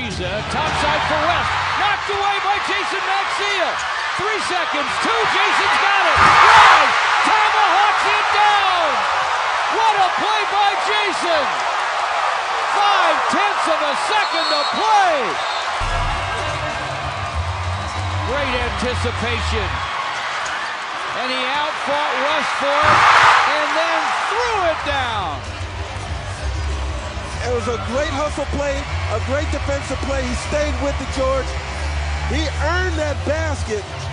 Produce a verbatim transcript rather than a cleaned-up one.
Ariza, topside for West. Knocked away by Jason Maxia. Three seconds, two, Jason's got it. Drive, tomahawks it down. What a play by Jason. Five tenths of a second to play. Great anticipation. And he outfought West for it and then threw it down. It was a great hustle play, a great defensive play. He stayed with the George. He earned that basket.